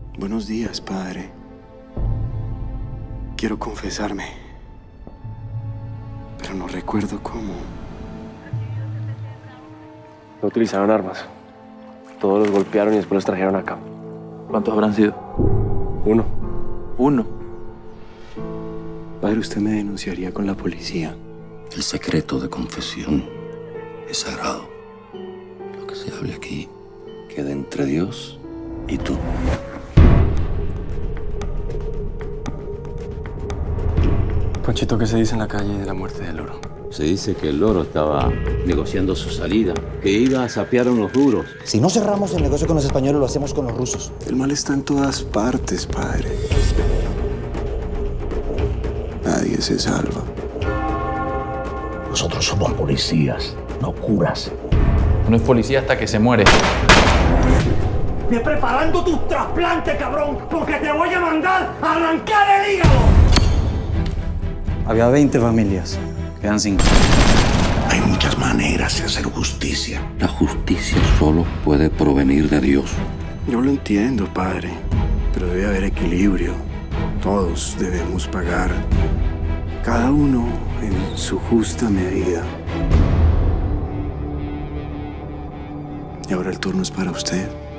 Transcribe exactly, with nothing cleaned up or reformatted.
Buenos días, padre. Quiero confesarme, pero no recuerdo cómo. No utilizaron armas. Todos los golpearon y después los trajeron acá. ¿Cuántos habrán sido? Uno. Uno. Padre, usted me denunciaría con la policía. El secreto de confesión es sagrado. Lo que se hable aquí queda entre Dios y tú. Ponchito, ¿qué se dice en la calle de la muerte del loro? Se dice que el loro estaba negociando su salida, que iba a sapear a unos duros. Si no cerramos el negocio con los españoles, lo hacemos con los rusos. El mal está en todas partes, padre. Nadie se salva. Nosotros somos policías, no curas. Uno es policía hasta que se muere. Ve preparando tus trasplantes, cabrón, porque te voy a mandar a arrancar el hígado. Había veinte familias. Quedan cinco. Hay muchas maneras de hacer justicia. La justicia solo puede provenir de Dios. Yo lo entiendo, padre, pero debe haber equilibrio. Todos debemos pagar, cada uno en su justa medida. Y ahora el turno es para usted.